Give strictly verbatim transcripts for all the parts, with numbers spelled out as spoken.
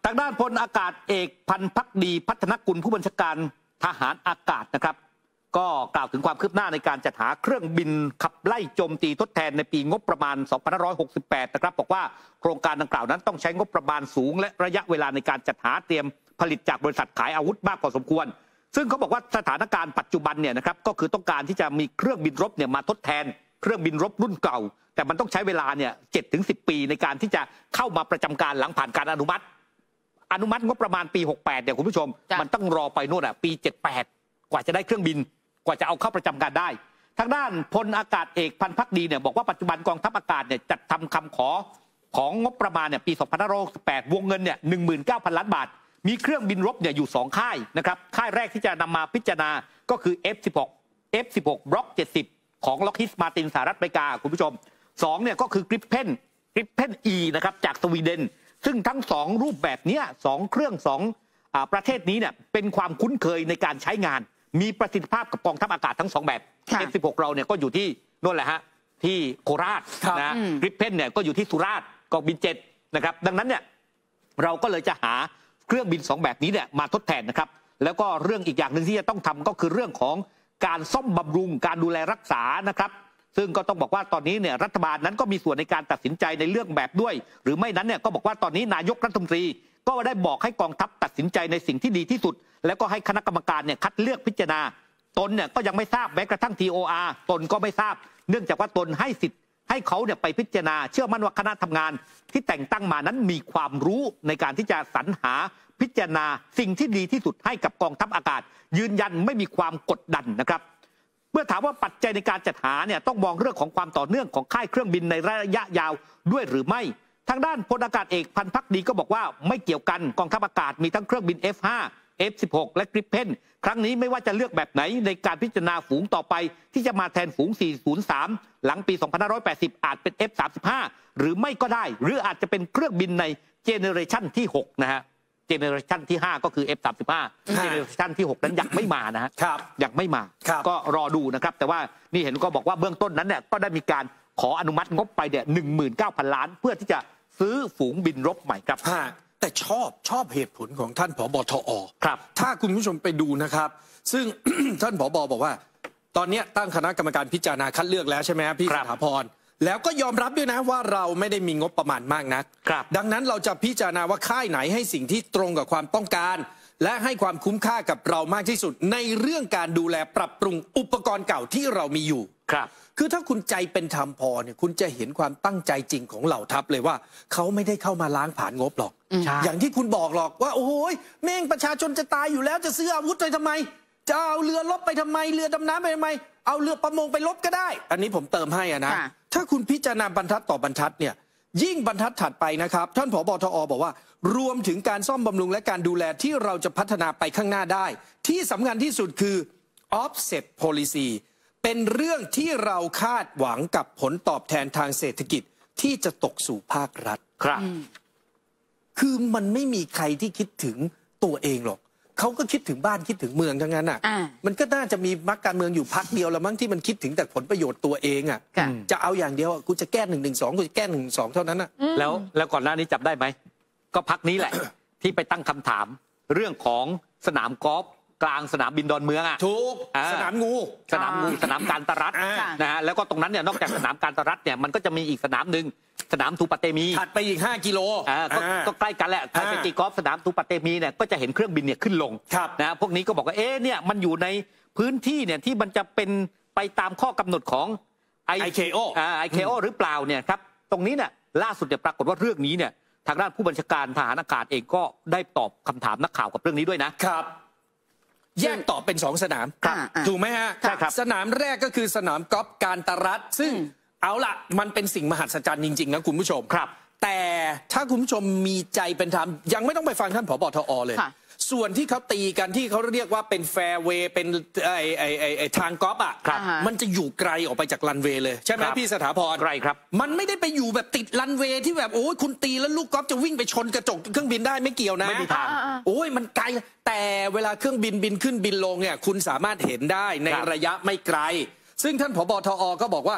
ทางด้านพลอากาศเอกพันธ์ภักดีพัฒนกุลผู้บัญชาการทหารอากาศนะครับก็กล่าวถึงความคืบหน้าในการจัดหาเครื่องบินขับไล่โจมตีทดแทนในปีงบประมาณ สองพันห้าร้อยหกสิบแปด นะครับบอกว่าโครงการดังกล่าวนั้นต้องใช้งบประมาณสูงและระยะเวลาในการจัดหาเตรียมผลิตจากบริษัทขายอาวุธมากพอสมควรซึ่งเขาบอกว่าสถานการณ์ปัจจุบันเนี่ยนะครับก็คือต้องการที่จะมีเครื่องบินรบเนี่ยมาทดแทนเครื่องบินรบรุ่นเก่าแต่มันต้องใช้เวลาเนี่ย เจ็ดถึงสิบ ปีในการที่จะเข้ามาประจำการหลังผ่านการอนุมัติอนุมัติงบประมาณปีหกสิบแปดเนี่ยคุณผู้ชมมันต้องรอไปนู่นอ่ะปีเจ็ดสิบแปดกว่าจะได้เครื่องบินกว่าจะเอาเข้าประจำการได้ทางด้านพลอากาศเอกพันธ์ภักดีเนี่ยบอกว่าปัจจุบันกองทัพอากาศเนี่ยจัดทำคำขอของงบประมาณเนี่ยปีสองพันห้าร้อยหกสิบแปดวงเงินเนี่ย หนึ่งหมื่นเก้าพัน ล้านบาทมีเครื่องบินรบเนี่ยอยู่สองค่ายนะครับค่ายแรกที่จะนำมาพิจารณาก็คือ เอฟ สิบหก เอฟ สิบหก Block เจ็ดสิบของ Lockheed Martin สหรัฐอเมริกาคุณผู้ชมสองเนี่ยก็คือ Gripen Gripen E นะครับจากสวีเดนซึ่งทั้งสองรูปแบบนี้สองเครื่องสองประเทศนี้เนี่ยเป็นความคุ้นเคยในการใช้งานมีประสิทธิภาพกับกองทัพอากาศทั้งสองแบบ เอฟ สิบหก เราเนี่ยก็อยู่ที่นู่นแหละฮะที่โคราชนะกริปเพนเนี่ยก็อยู่ที่สุราษฎร์กองบินเจ็ดนะครับดังนั้นเนี่ยเราก็เลยจะหาเครื่องบินสองแบบนี้เนี่ยมาทดแทนนะครับแล้วก็เรื่องอีกอย่างหนึ่งที่จะต้องทำก็คือเรื่องของการซ่อมบำรุงการดูแลรักษานะครับซึ่งก็ต้องบอกว่าตอนนี้เนี่ยรัฐบาลนั้นก็มีส่วนในการตัดสินใจในเรื่องแบบด้วยหรือไม่นั้นเนี่ยก็บอกว่าตอนนี้นายกรัฐมนตรีก็ได้บอกให้กองทัพตัดสินใจในสิ่งที่ดีที่สุดแล้วก็ให้คณะกรรมการเนี่ยคัดเลือกพิจารณาตนเนี่ยก็ยังไม่ทราบแม้กระทั่ง ที โอ อาร์ ตนก็ไม่ทราบเนื่องจากว่าตนให้สิทธิ์ให้เขาเนี่ยไปพิจารณาเชื่อมั่นว่าคณะทำงานที่แต่งตั้งมานั้นมีความรู้ในการที่จะสรรหาพิจารณาสิ่งที่ดีที่สุดให้กับกองทัพอากาศยืนยันไม่มีความกดดันนะครับเมื่อถามว่าปัจจัยในการจัดหาเนี่ยต้องมองเรื่องของความต่อเนื่องของค่ายเครื่องบินในระยะยาวด้วยหรือไม่ทางด้านพลอากาศเอกพันธ์ภักดีก็บอกว่าไม่เกี่ยวกันกองทัพอากาศมีทั้งเครื่องบิน เอฟ ห้า เอฟ สิบหก และกริปเพนครั้งนี้ไม่ว่าจะเลือกแบบไหนในการพิจารณาฝูงต่อไปที่จะมาแทนฝูงสี่ศูนย์สามหลังปีสองพันห้าร้อยแปดสิบอาจเป็น เอฟ สามสิบห้า หรือไม่ก็ได้หรืออาจจะเป็นเครื่องบินในเจเนอเรชันที่หกนะฮะเจเนอเรชันที่ห้าก็คือ เอฟ สามสิบห้า เจเนอเรชันที่หกนั้นยังไม่มานะฮะยังไม่มาก็รอดูนะครับแต่ว่านี่เห็นก็บอกว่าเบื้องต้นนั้นเนี่ยก็ได้มีการขออนุมัติงบไปเนี่ย หนึ่งหมื่นเก้าพัน ล้านเพื่อที่จะซื้อฝูงบินรบใหม่ครับแต่ชอบชอบเหตุผลของท่านผบ.ทอ. ครับถ้าคุณผู้ชมไปดูนะครับซึ่ง ท่านผบ.บอกว่าตอนนี้ตั้งคณะกรรมการพิจารณาคัดเลือกแล้วใช่ไหมครับพี่สถาพรแล้วก็ยอมรับด้วยนะว่าเราไม่ได้มีงบประมาณมากนักดังนั้นเราจะพิจารณาว่าค่ายไหนให้สิ่งที่ตรงกับความต้องการและให้ความคุ้มค่ากับเรามากที่สุดในเรื่องการดูแลปรับปรุงอุปกรณ์เก่าที่เรามีอยู่ครับคือถ้าคุณใจเป็นธรรมพอเนี่ยคุณจะเห็นความตั้งใจจริงของเหล่าทัพเลยว่าเขาไม่ได้เข้ามาล้างผ่านงบหรอกอย่างที่คุณบอกหรอกว่าโอ้ยแม่งประชาชนจะตายอยู่แล้วจะซื้ออาวุธไปทำไมจะเอาเรือรบไปทำไมเรือดำน้ำไปทำไมเอาเรือประมงไปรบก็ได้อันนี้ผมเติมให้อะนะถ้าคุณพิจารณาบรรทัดต่อบรรทัดเนี่ยยิ่งบรรทัดถัดไปนะครับท่านผบ.ทอ.บอกว่ารวมถึงการซ่อมบำรุงและการดูแลที่เราจะพัฒนาไปข้างหน้าได้ที่สำคัญที่สุดคือ offset policy เป็นเรื่องที่เราคาดหวังกับผลตอบแทนทางเศรษฐกิจที่จะตกสู่ภาครัฐครับคือมันไม่มีใครที่คิดถึงตัวเองหรอกเขาก็คิดถึงบ้านคิดถึงเมืองทั้งนั้นอ่ะมันก็น่าจะมีพรรคการเมืองอยู่พรรคเดียวละมั้งที่มันคิดถึงแต่ผลประโยชน์ตัวเองอ่ะจะเอาอย่างเดียวกูจะแก้หนึ่งหนึ่งสองกูจะแก้หนึ่งสองเท่านั้นอ่ะแล้วแล้วก่อนหน้านี้จับได้ไหมก็พรรคนี้แหละ ที่ไปตั้งคำถามเรื่องของสนามกอล์ฟกลางสนามบินดอนเมืองอ่ะถูกสนามงูสนามงูสนามการตรัสนะฮะแล้วก็ตรงนั้นเนี่ยนอกจากสนามการตรัสเนี่ยมันก็จะมีอีกสนามหนึ่งสนามทูปาเตมีถัดไปอีกห้ากิโลอ่าก็ใกล้กันแหละใครไปตีกอล์ฟสนามทูปาเตมีเนี่ยก็จะเห็นเครื่องบินเนี่ยขึ้นลงนะพวกนี้ก็บอกว่าเอ๊ะเนี่ยมันอยู่ในพื้นที่เนี่ยที่มันจะเป็นไปตามข้อกำหนดของไอ เค โออ่า ไอ เค โอ หรือเปล่าเนี่ยครับตรงนี้เนี่ยล่าสุดเนี่ยปรากฏว่าเรื่องนี้เนี่ยทางด้านผู้บัญชาการทหารอากาศเองก็ได้ตอบคำถามนักข่าวกับเรื่องนี้ด้วยนะครับแยกตอบเป็นสองสนามถูกไหมฮะใช่ครับสนามแรกก็คือสนามกอล์ฟการตรัสซึ่งเอาล่ะมันเป็นสิ่งมหัศจรรย์จริงๆนะคุณผู้ชมครับแต่ถ้าคุณผู้ชมมีใจเป็นธรรมยังไม่ต้องไปฟังท่านผบ.ทอ.เลยส่วนที่เขาตีกันที่เขาเรียกว่าเป็นแฟร์เวย์เป็นไอไอไอไอทางกอล์ฟอ่ะมันจะอยู่ไกลออกไปจากรันเวย์เลยใช่ไหมพี่สถาพรไกลครับมันไม่ได้ไปอยู่แบบติดรันเวย์ที่แบบโอ้ยคุณตีแล้วลูกกอล์ฟจะวิ่งไปชนกระจกเครื่องบินได้ไม่เกี่ยวนะไม่มีทางโอ้ยมันไกลแต่เวลาเครื่องบินบินขึ้นบินลงเนี่ยคุณสามารถเห็นได้ในระยะไม่ไกลซึ่งท่านผบ.ทอ.ก็บอกว่า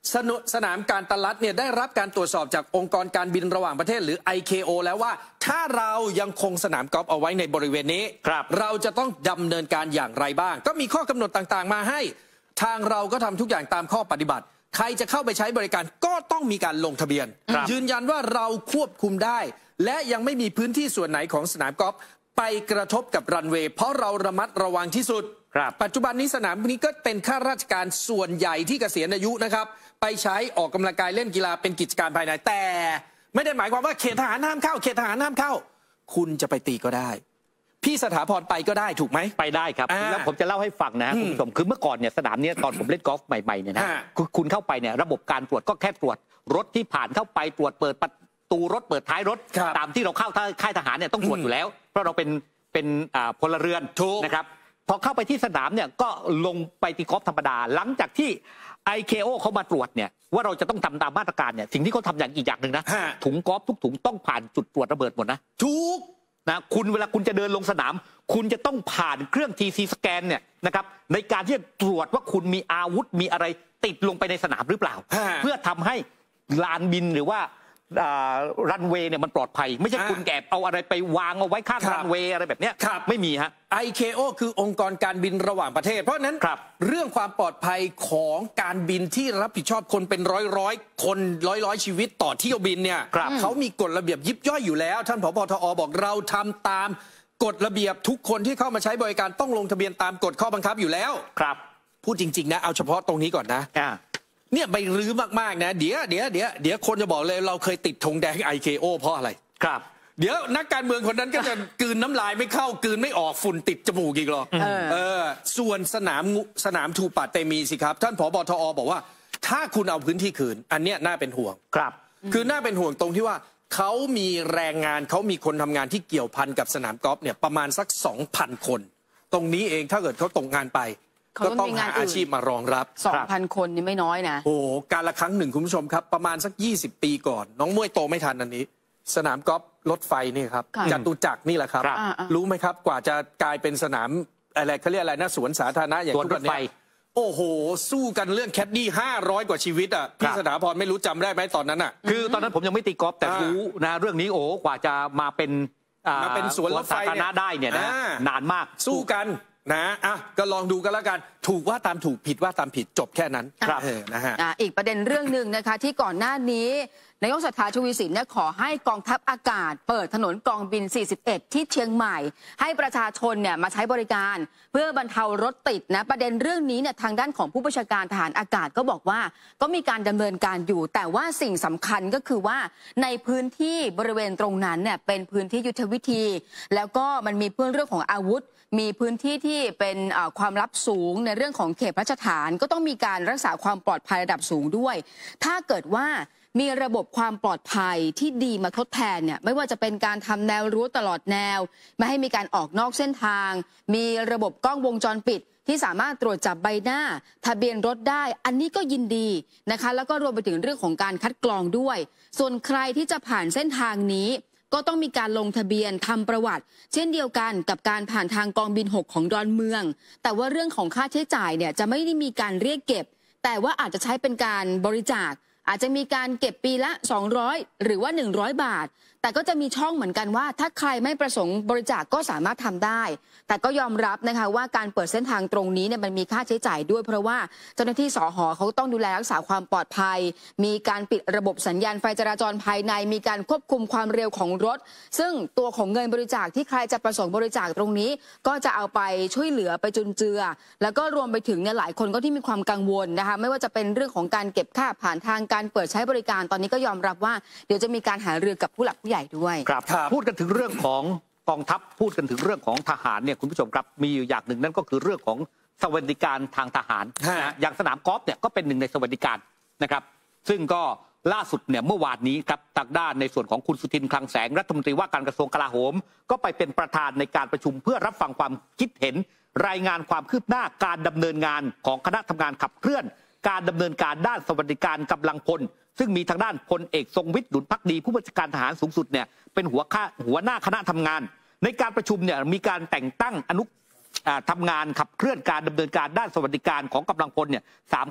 สนสนามการตลาดเนี่ยได้รับการตรวจสอบจากองค์กรการบินระหว่างประเทศหรือ ไอ เค โอ แล้วว่าถ้าเรายังคงสนามกอล์ฟเอาไว้ในบริเวณนี้เราจะต้องดำเนินการอย่างไรบ้างก็มีข้อกำหนดต่างๆมาให้ทางเราก็ทำทุกอย่างตามข้อปฏิบัติใครจะเข้าไปใช้บริการก็ต้องมีการลงทะเบียนยืนยันว่าเราควบคุมได้และยังไม่มีพื้นที่ส่วนไหนของสนามกอล์ฟไปกระทบกับรันเวย์เพราะเราระมัดระวังที่สุดปัจจุบันนี้สนามนี้ก็เป็นข้าราชการส่วนใหญ่ที่เกษียณอายุนะครับไปใช้ออกกำลังกายเล่นกีฬาเป็นกิจการภายในแต่ไม่ได้หมายความว่าเขตทหารห้ามเข้าเขตทหารห้ามเข้าคุณจะไปตีก็ได้พี่สถาพรไปก็ได้ถูกไหมไปได้ครับแล้วผมจะเล่าให้ฟังนะคุณผู้ชมคือเมื่อก่อนเนี่ยสนามนี้ตอนผมเล่นกอล์ฟใหม่ๆเนี่ยนะคุณเข้าไปเนี่ยระบบการตรวจก็แค่ตรวจรถที่ผ่านเข้าไปตรวจเปิดประตูรถเปิดท้ายรถตามที่เราเข้าค่ายทหารเนี่ยต้องตรวจอยู่แล้วเพราะเราเป็นเป็นพลเรือนนะครับพอเข้าไปที่สนามเนี่ยก็ลงไปตีกอล์ฟธรรมดาหลังจากที่ ไอ เค โอ เขามาตรวจเนี่ยว่าเราจะต้องทำตามมาตรการเนี่ยสิ่งที่เขาทำอย่างอีกอย่างหนึ่งนะถุงกอล์ฟทุกถุงต้องผ่านจุดตรวจระเบิดหมดนะทุกนะคุณเวลาคุณจะเดินลงสนามคุณจะต้องผ่านเครื่อง ที ซี สแกนเนี่ยนะครับในการที่จะตรวจว่าคุณมีอาวุธมีอะไรติดลงไปในสนามหรือเปล่าเพื่อทำให้ลานบินหรือว่ารันเวย์เนี่ยมันปลอดภัยไม่ใช่คุณแอบเอาอะไรไปวางเอาไว้ข้างรันเวย์อะไรแบบนี้ไม่มีฮะไอ เค โอ คือองค์กรการบินระหว่างประเทศเพราะนั้นเรื่องความปลอดภัยของการบินที่รับผิดชอบคนเป็นร้อยร้อยคนร้อยร้อยชีวิตต่อเที่ยวบินเนี่ยเขามีกฎระเบียบยิบย่อยอยู่แล้วท่านผบ.ทอ.บอกเราทำตามกฎระเบียบทุกคนที่เข้ามาใช้บริการต้องลงทะเบียนตามกฎข้อบังคับอยู่แล้วครับพูดจริงๆนะเอาเฉพาะตรงนี้ก่อนนะเนี่ยไปรื้อมากๆนะเดี๋ยวเดี๋ยวเดี๋ยวเดี๋ยวคนจะบอกเลยเราเคยติดธงแดง ไอ เค โอ เพราะอะไรครับเดี๋ยวนักการเมืองคนนั้นก็จะกลืนน้ำลายไม่เข้ากลืนไม่ออกฝุ่นติดจมูกอีกหรอเออส่วนสนามสนามทูปะเตมีสิครับท่านผบ.ทอ.บอกว่าถ้าคุณเอาพื้นที่คืนอันเนี้ยน่าเป็นห่วงครับคือน่าเป็นห่วงตรงที่ว่าเขามีแรงงานเขามีคนทำงานที่เกี่ยวพันกับสนามกอล์ฟเนี่ยประมาณสัก สองพัน คนตรงนี้เองถ้าเกิดเขาตกงานไปก็ต้องหาอาชีพมารองรับสองพัน คนนี่ไม่น้อยนะโอ้การละครั้งหนึ่งคุณผู้ชมครับประมาณสักยี่สิบปีก่อนน้องมวยโตไม่ทันอันนี้สนามกอล์ฟรถไฟนี่ครับจตุจักรนี่แหละครับรู้ไหมครับกว่าจะกลายเป็นสนามอะไรเขาเรียกอะไรนะสวนสาธารณะอย่างทุกวันนี้โอ้โหสู้กันเรื่องแคดดี้ห้าร้อยกว่าชีวิตอ่ะพี่สถาพรไม่รู้จำได้ไหมตอนนั้นอ่ะคือตอนนั้นผมยังไม่ตีกอล์ฟแต่รู้นะเรื่องนี้โอ้กว่าจะมาเป็นมาเป็นสวนรถไฟได้เนี่ยนะนานมากสู้กันนะอ่ะก็ลองดูกันแล้วกันถูกว่าตามถูกผิดว่าตามผิดจบแค่นั้นครับนะฮะอีกประเด็นเรื่องหนึ่งนะคะที่ก่อนหน้านี้นายกเศรษฐา ทวีสินเนี่ยขอให้กองทัพอากาศเปิดถนนกองบินสี่สิบเอ็ดที่เชียงใหม่ให้ประชาชนเนี่ยมาใช้บริการเพื่อบรรเทารถติดนะประเด็นเรื่องนี้เนี่ยทางด้านของผู้บัญชาการทหารอากาศก็บอกว่าก็มีการดำเนินการอยู่แต่ว่าสิ่งสำคัญก็คือว่าในพื้นที่บริเวณตรงนั้นเนี่ยเป็นพื้นที่ยุทธวิธีแล้วก็มันมีเรื่องของอาวุธมีพื้นที่ที่เป็นความลับสูงในเรื่องของเขตพระราชฐานก็ต้องมีการรักษาความปลอดภัยระดับสูงด้วยถ้าเกิดว่ามีระบบความปลอดภัยที่ดีมาทดแทนเนี่ยไม่ว่าจะเป็นการทำแนวรั้วตลอดแนวไม่ให้มีการออกนอกเส้นทางมีระบบกล้องวงจรปิดที่สามารถตรวจจับใบหน้าทะเบียนรถได้อันนี้ก็ยินดีนะคะแล้วก็รวมไปถึงเรื่องของการคัดกรองด้วยส่วนใครที่จะผ่านเส้นทางนี้ก็ต้องมีการลงทะเบียนทำประวัติเช่นเดียวกันกับการผ่านทางกองบินหกของดอนเมืองแต่ว่าเรื่องของค่าใช้จ่ายเนี่ยจะไม่ได้มีการเรียกเก็บแต่ว่าอาจจะใช้เป็นการบริจาคอาจจะมีการเก็บปีละสองร้อยหรือว่าหนึ่งร้อยบาทแต่ก็จะมีช่องเหมือนกันว่าถ้าใครไม่ประสงค์บริจาคก็สามารถทำได้แต่ก็ยอมรับนะคะว่าการเปิดเส้นทางตรงนี้เนี่ยมันมีค่าใช้จ่ายด้วยเพราะว่าเจ้าหน้าที่สห.เขาต้องดูแลรักษาความปลอดภัยมีการปิดระบบสัญญาณไฟจราจรภายในมีการควบคุมความเร็วของรถซึ่งตัวของเงินบริจาคที่ใครจะประสงค์บริจาคตรงนี้ก็จะเอาไปช่วยเหลือไปจุนเจือแล้วก็รวมไปถึงเนี่ยหลายคนก็ที่มีความกังวลนะคะไม่ว่าจะเป็นเรื่องของการเก็บค่าผ่านทางการเปิดใช้บริการตอนนี้ก็ยอมรับว่าเดี๋ยวจะมีการหารือกับผู้หลักผู้ใหญ่ด้วยครับพูดกันถึงเรื่องของกองทัพพูดกันถึงเรื่องของทหารเนี่ยคุณผู้ชมครับมีอยู่อย่างหนึ่งนั่นก็คือเรื่องของสวัสดิการทางทหารนะอย่างสนามกอล์ฟเนี่ยก็เป็นหนึ่งในสวัสดิการนะครับซึ่งก็ล่าสุดเนี่ยเมื่อวานนี้ครับทางด้านในส่วนของคุณสุทินคลังแสงรัฐมนตรีว่าการกระทรวงกลาโหมก็ไปเป็นประธานในการประชุมเพื่อรับฟังความคิดเห็นรายงานความคืบหน้าการดำเนินงานของคณะทำงานขับเคลื่อนการดำเนินการด้านสวัสดิการกำลังพลซึ่งมีทางด้านพลเอกทรงวิทย์ดุลภักดีผู้บัญชาการทหารสูงสุดเนี่ยเป็นหัวข้าหัวหน้าคณะทำงานในการประชุมเนี่ยมีการแต่งตั้งอนุทำงานขับเคลื่อนการดำเนินการด้านสวัสดิการของกำลังพลเนี่ยสามคณะ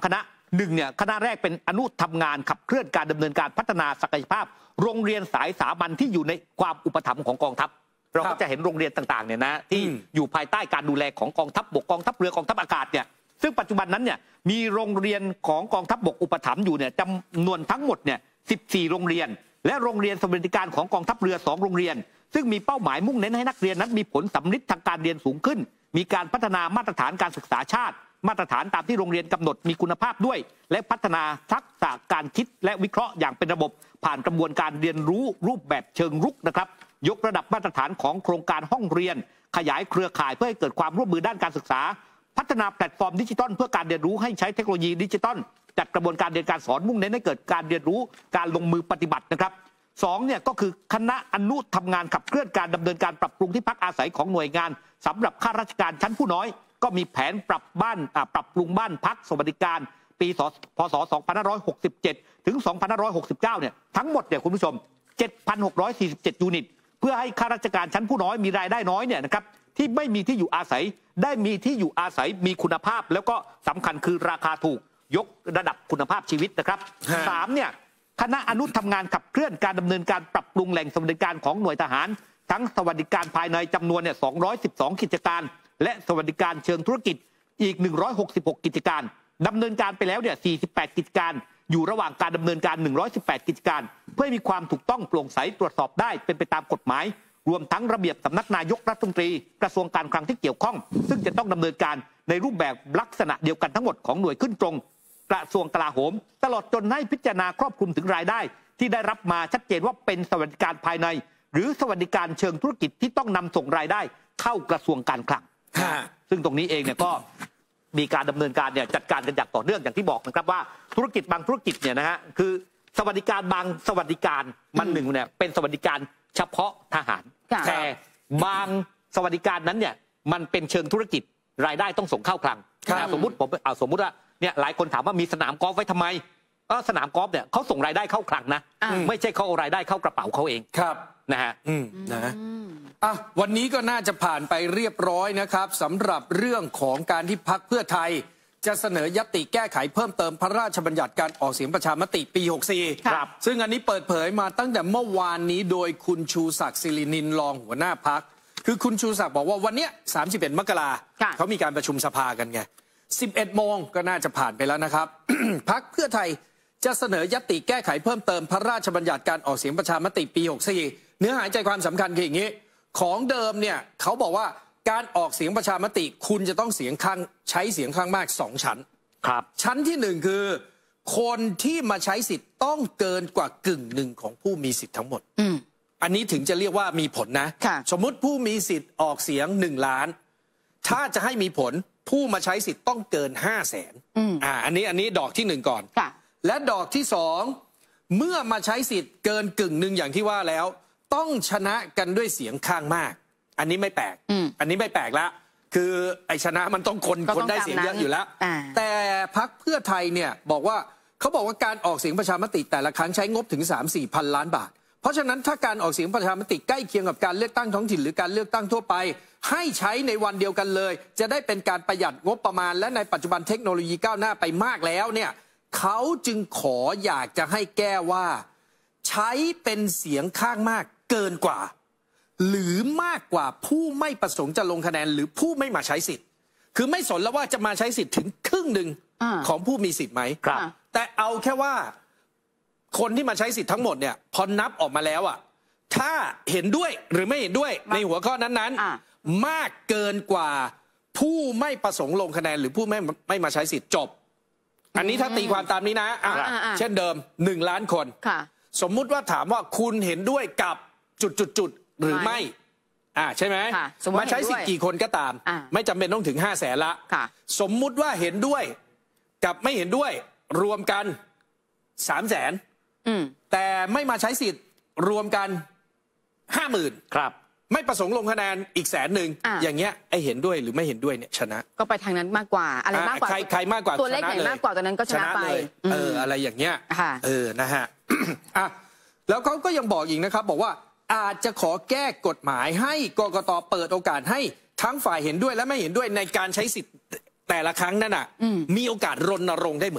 หนึ่งเนี่ยคณะแรกเป็นอนุทำงานขับเคลื่อนการดำเนินการพัฒนาศักยภาพโรงเรียนสายสามัญที่อยู่ในความอุปถัมภ์ของกองทัพเราก็จะเห็นโรงเรียนต่างๆเนี่ยนะที่อยู่ภายใต้การดูแลของกองทัพบกกองทัพเรือกองทัพอากาศเนี่ยซึ่งปัจจุบันนั้นเนี่ยมีโรงเรียนของกองทัพบกอุปถัมภ์อยู่เนี่ยจำนวนทั้งหมดเนี่ยสิบสี่โรงเรียนและโรงเรียนสวัสดิการของกองทัพเรือสองโรงเรียนซึ่งมีเป้าหมายมุ่งเน้นให้นักเรียนนั้นมีผลสำลิดทางการเรียนสูงขึ้นมีการพัฒนามาตรฐานการศึกษาชาติมาตรฐานตามที่โรงเรียนกำหนดมีคุณภาพด้วยและพัฒนาทักษะการคิดและวิเคราะห์อย่างเป็นระบบผ่านกระบวนการเรียนรู้รูปแบบเชิงรุกนะครับยกระดับมาตรฐานของโครงการห้องเรียนขยายเครือข่ายเพื่อให้เกิดความร่วมมือด้านการศึกษาพัฒนาแพลตฟอร์มดิจิทัลเพื่อการเรียนรู้ให้ใช้เทคโนโลยีดิจิทัลจัดกระบวนการเรียนการสอนมุ่งเน้นให้เกิดการเรียนรู้การลงมือปฏิบัตินะครับสองเนี่ยก็คือคณะอนุทำงานขับเคลื่อนการดำเนินการปรับปรุงที่พักอาศัยของหน่วยงานสำหรับข้าราชการชั้นผู้น้อยก็มีแผนปรับบ้านปรับปรุงบ้านพักสวัสดิการปีพศสองพันห้าร้อยหกสิบเจ็ดถึงสองพันห้าร้อยหกสิบเก้าเนี่ยทั้งหมดเนี่ยคุณผู้ชม เจ็ดพันหกร้อยสี่สิบเจ็ด ยูนิตเพื่อให้ข้าราชการชั้นผู้น้อยมีรายได้น้อยเนี่ยนะครับที่ไม่มีที่อยู่อาศัยได้มีที่อยู่อาศัยมีคุณภาพแล้วก็สำคัญคือราคาถูกยกระดับคุณภาพชีวิตนะครับสามเนี่ยคณะอนุทำงานขับเคลื่อนการดำเนินการปรับปรุงแหล่งสวัสดิการของหน่วยทหารทั้งสวัสดิการภายในจำนวนเนี่ยสองร้อยสิบสองกิจการและสวัสดิการเชิงธุรกิจอีกหนึ่งร้อยหกสิบหกกิจการดำเนินการไปแล้วเนี่ยสี่สิบแปดกิจการอยู่ระหว่างการดำเนินการหนึ่งร้อยสิบแปดกิจการเพื่อให้มีความถูกต้องโปร่งใสตรวจสอบได้เป็นไปตามกฎหมายรวมทั้งระเบียบสำนักนายกรัฐมนตรีกระทรวงการคลังที่เกี่ยวข้องซึ่งจะต้องดำเนินการในรูปแบบลักษณะเดียวกันทั้งหมดของหน่วยขึ้นตรงกระทรวงกลาโหมตลอดจนให้พิจารณาครอบคลุมถึงรายได้ที่ได้รับมาชัดเจนว่าเป็นสวัสดิการภายในหรือสวัสดิการเชิงธุรกิจที่ต้องนำส่งรายได้เข้ากระทรวงการคลังซึ่งตรงนี้เองเนี่ยก็มีการดำเนินการเนี่ยจัดการกันอย่างต่อเนื่องอย่างที่บอกนะครับว่าธุรกิจบางธุรกิจเนี่ยนะฮะคือสวัสดิการบางสวัสดิการมันหนึ่งเนี่ยเป็นสวัสดิการเฉพาะทหารแต่บางสวัสดิการนั้นเนี่ยมันเป็นเชิงธุรกิจรายได้ต้องส่งเข้าคลังสมมติผมเอาสมมติว่าเนี่ยหลายคนถามว่ามีสนามกอล์ฟไว้ทำไมเออสนามกอล์ฟเนี่ยเขาส่งรายได้เข้าคลังนะไม่ใช่เขาเอารายได้เข้ากระเป๋าเขาเองครับนะฮะนะอ่ะวันนี้ก็น่าจะผ่านไปเรียบร้อยนะครับสำหรับเรื่องของการที่พรรคเพื่อไทยจะเสนอญัตติแก้ไขเพิ่มเติมพระราชบัญญัติการออกเสียงประชามติปีหกสี่ครับซึ่งอันนี้เปิดเผยมาตั้งแต่เมื่อวานนี้โดยคุณชูศักดิ์สิรินินรองหัวหน้าพรรคคือคุณชูศักดิ์บอกว่าวันนี้สามสิบเอ็ดมกราเขามีการประชุมสภากันไงสิบเอ็ดโมงก็น่าจะผ่านไปแล้วนะครับ พรรคเพื่อไทยจะเสนอญัตติแก้ไขเพิ่มเติมพระราชบัญญัติการออกเสียงประชามติปีหกสี่เนื้อหาใจความสำคัญคืออย่างนี้ของเดิมเนี่ยเขาบอกว่าการออกเสียงประชามติคุณจะต้องเสียงข้างใช้เสียงข้างมากสองชั้นครับชั้นที่หนึ่งคือคนที่มาใช้สิทธิ์ต้องเกินกว่ากึ่งหนึ่งของผู้มีสิทธิ์ทั้งหมดอือันนี้ถึงจะเรียกว่ามีผลนะสมมุติผู้มีสิทธิ์ออกเสียงหนึ่งล้านถ้าจะให้มีผลผู้มาใช้สิทธิ์ต้องเกินห้าแสนอ่าอันนี้อันนี้ดอกที่หนึ่งก่อนและดอกที่สองเมื่อมาใช้สิทธิ์เกินกึ่งหนึ่งอย่างที่ว่าแล้วต้องชนะกันด้วยเสียงข้างมากอันนี้ไม่แปลกอันนี้ไม่แปลกแล้วคือไอชนะมันต้องคนคนได้เสียงเยอะอยู่แล้วแต่พรรคเพื่อไทยเนี่ยบอกว่าเขาบอกว่าการออกเสียงประชามติแต่ละครั้งใช้งบถึง สามถึงสี่ พันล้านบาทเพราะฉะนั้นถ้าการออกเสียงประชามติใกล้เคียงกับการเลือกตั้งท้องถิ่นหรือการเลือกตั้งทั่วไปให้ใช้ในวันเดียวกันเลยจะได้เป็นการประหยัดงบประมาณและในปัจจุบันเทคโนโลยีก้าวหน้าไปมากแล้วเนี่ยเขาจึงขออยากจะให้แก้ว่าใช้เป็นเสียงข้างมากเกินกว่าหรือมากกว่าผู้ไม่ประสงค์จะลงคะแนนหรือผู้ไม่มาใช้สิทธิ์คือไม่สนแล้วว่าจะมาใช้สิทธิ์ถึงครึ่งหนึ่งของผู้มีสิทธิ์ไหมแต่เอาแค่ว่าคนที่มาใช้สิทธิ์ทั้งหมดเนี่ยพอนับออกมาแล้วอ่ะถ้าเห็นด้วยหรือไม่เห็นด้วยในหัวข้อนั้นๆมากเกินกว่าผู้ไม่ประสงค์ลงคะแนนหรือผู้ไม่ไม่มาใช้สิทธิ์จบอันนี้ถ้าตีความตามนี้นะอ่ะเช่นเดิมหนึ่งล้านคนสมมุติว่าถามว่าคุณเห็นด้วยกับจุดๆหรือไม่อ่าใช่ไหมมาใช้สิทธิ์กี่คนก็ตามไม่จำเป็นต้องถึงห้าแสนละสมมุติว่าเห็นด้วยกับไม่เห็นด้วยรวมกันสามแสนแต่ไม่มาใช้สิทธิ์รวมกันห้าหมื่นครับไม่ประสงค์ลงคะแนนอีกแสนหนึ่งอย่างเงี้ยไอเห็นด้วยหรือไม่เห็นด้วยเนี่ยชนะก็ไปทางนั้นมากกว่าอะไรมากกว่าใครใครมากกว่าตัวเลขไหนมากกว่าตัวนั้นก็ชนะไปเอออะไรอย่างเงี้ยเออนะฮะอ่ะแล้วเขาก็ยังบอกอีกนะครับบอกว่าอาจจะขอแก้กฎหมายให้กกต.เปิดโอกาสให้ทั้งฝ่ายเห็นด้วยและไม่เห็นด้วยในการใช้สิทธิ์แต่ละครั้งนั่นน่ะมีโอกาสรณรงค์ได้เหมือนกัน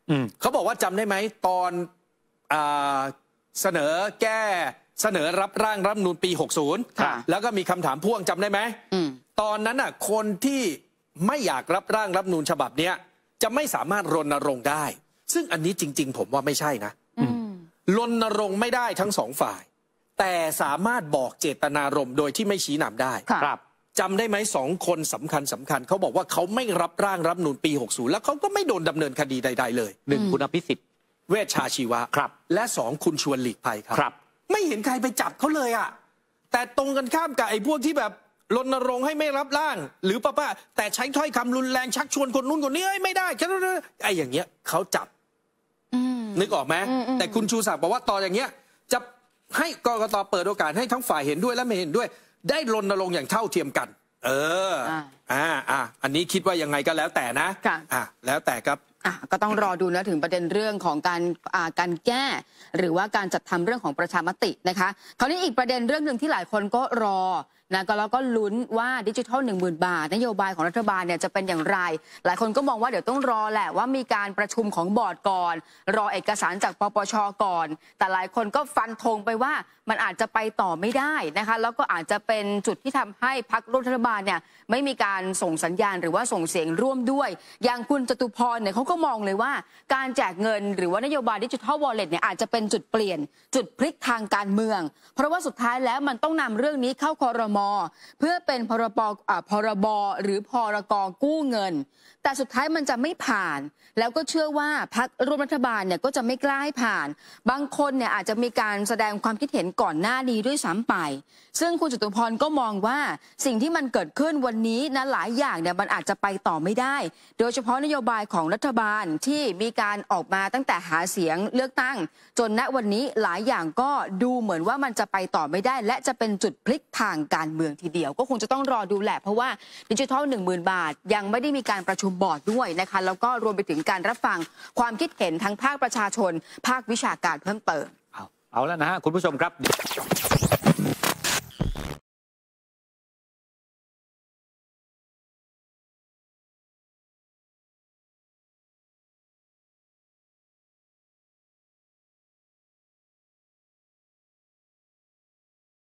อืมเขาบอกว่าจำได้ไหมตอนอ่าเสนอแก้เสนอรับร่างรัฐธรรมนูญปีหกสิบค่ะแล้วก็มีคำถามพ่วงจำได้ไหมอืมตอนนั้นน่ะคนที่ไม่อยากรับร่างรัฐธรรมนูญฉบับเนี้ยจะไม่สามารถรณรงค์ได้ ซึ่งอันนี้จริง ๆ ผมว่าไม่ใช่นะอืมรณรงค์ไม่ได้ทั้งสองฝ่าย แต่สามารถบอกเจตนารมณ์โดยที่ไม่ชี้นำได้ค่ะครับจำได้ไหมสองคนสำคัญสำคัญเขาบอกว่าเขาไม่รับร่างรัฐธรรมนูญปีหกสิบแล้วเขาก็ไม่โดนดำเนินคดีใด ๆ เลยหนึ่งคุณอภิสิทธิ์เวชชาชีวะครับและสองคุณชวนหลีกภัยครับครับไม่เห็นใครไปจับเขาเลยอะแต่ตรงกันข้ามกับไอ้พวกที่แบบรณรงค์ให้ไม่รับร่าง หรือป้าป้าแต่ใช้ถ้อยคำรุนแรงชักชวนคนนู้นคนนี้เอ้ยไม่ได้แค่นั้นไอ้อย่างเงี้ยเขาจับอืมนึกออกไหมอืมอืมแต่คุณชูศักดิ์บอกว่าต่ออย่างเงี้ยจะให้กกตเปิดโอกาสให้ทั้งฝ่ายเห็นด้วยและไม่เห็นด้วย ได้รณรงค์อย่างเท่าเทียมกัน เอออ่าอ่าอ่าอันนี้คิดว่ายังไงก็แล้วแต่นะค่ะอ่าแล้วแต่ครับอ่ะก็ต้องรอดูนะถึงประเด็นเรื่องของการอ่าการแก้ หรือว่าการจัดทำเรื่องของประชามตินะคะคราวนี้อีกประเด็นเรื่องหนึ่งที่หลายคนก็รอนะก็แล้วก็ลุ้นว่าดิจิทัลหนึ่งหมื่นบาทนโยบายของรัฐบาลเนี่ยจะเป็นอย่างไร หลายคนก็มองว่าเดี๋ยวต้องรอแหละว่ามีการประชุมของบอร์ดก่อน รอเอกสารจากปปชก่อน แต่หลายคนก็ฟันธงไปว่ามันอาจจะไปต่อไม่ได้นะคะแล้วก็อาจจะเป็นจุดที่ทำให้พรรคร่วมรัฐบาลเนี่ยไม่มีการส่งสัญญาณหรือว่าส่งเสียงร่วมด้วย อย่างคุณจตุพรเนี่ยเขาก็มองเลยว่าการแจกเงินหรือว่านโยบายดิจิทัลวอลเล็ตเนี่ยอาจจะเป็นจุดเปลี่ยนจุดพลิกทางการเมือง เพราะว่าสุดท้ายแล้วมันต้องนำเรื่องนี้เข้าครม.เพื่อเป็นพรบอ่าพรบหรือพรกกู้เงิน แต่สุดท้ายมันจะไม่ผ่าน แล้วก็เชื่อว่าพรรคร่วมรัฐบาลเนี่ยก็จะไม่กล้าให้ผ่าน บางคนเนี่ยอาจจะมีการแสดงความคิดเห็นก่อนหน้านี้ด้วยซ้ำไป ซึ่งคุณจตุพรก็มองว่าสิ่งที่มันเกิดขึ้นวันนี้นะหลายอย่างเนี่ยมันอาจจะไปต่อไม่ได้ โดยเฉพาะนโยบายของรัฐบาลที่มีการออกมาตั้งแต่หาเสียงเลือกตั้ง จนณวันนี้หลายอย่างก็ดูเหมือนว่ามันจะไปต่อไม่ได้ และจะเป็นจุดพลิกทางการเมืองทีเดียว ก็คงจะต้องรอดูแหละเพราะว่าดิจิทัลหนึ่งหมื่นบาทยังไม่ได้มีการประชุมบอร์ดด้วยนะคะแล้วก็รวมไปถึงการรับฟังความคิดเห็นทั้งภาคประชาชน ภาควิชาการเพิ่มเติมเอาเอาแล้วนะฮะคุณผู้ชมครับ